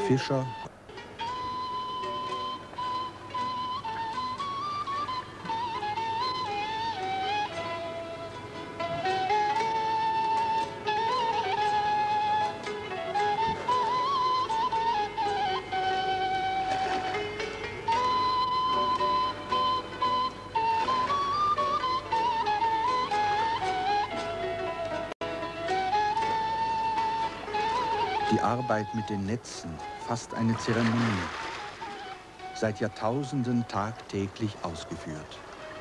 Fischer. Die Arbeit mit den Netzen, fast eine Zeremonie, seit Jahrtausenden tagtäglich ausgeführt.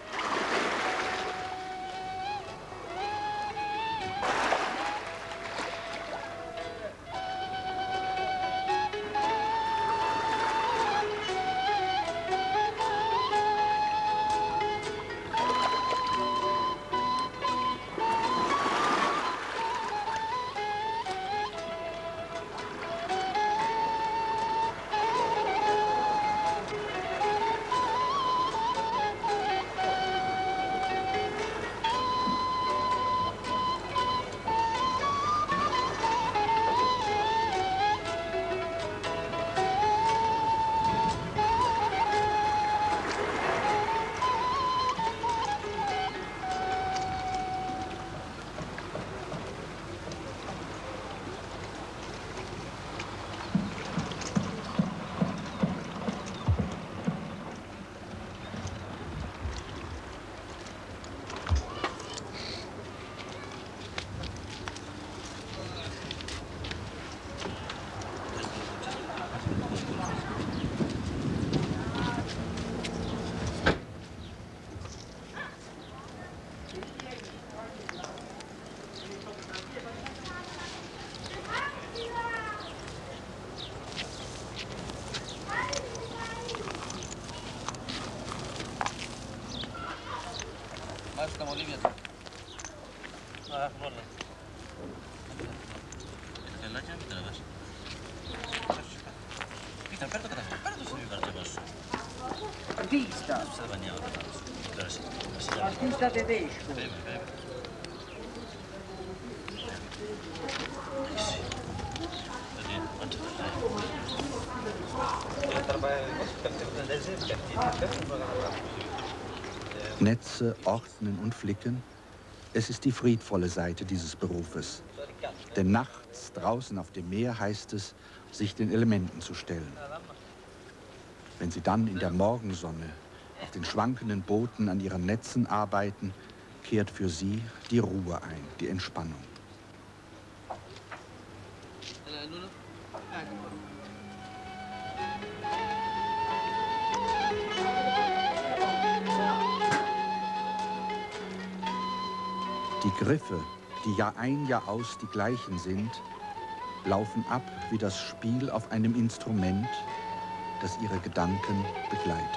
Artista tedesco. Netze ordnen und flicken. Es ist die friedvolle Seite dieses Berufes. Denn nachts draußen auf dem Meer heißt es, sich den Elementen zu stellen. Wenn sie dann in der Morgensonne auf den schwankenden Booten an ihren Netzen arbeiten, kehrt für sie die Ruhe ein, die Entspannung. Die Griffe, die Jahr ein, Jahr aus die gleichen sind, laufen ab wie das Spiel auf einem Instrument, das ihre Gedanken begleitet.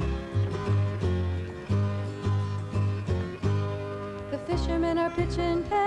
Pitching